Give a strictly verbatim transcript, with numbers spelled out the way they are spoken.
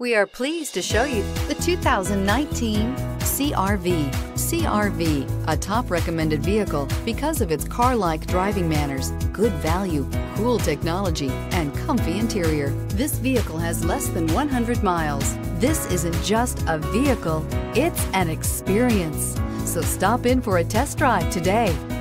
We are pleased to show you the two thousand nineteen C R V. C R V, a top recommended vehicle because of its car-like driving manners, good value, cool technology, and comfy interior. This vehicle has less than one hundred miles. This isn't just a vehicle, it's an experience. So stop in for a test drive today.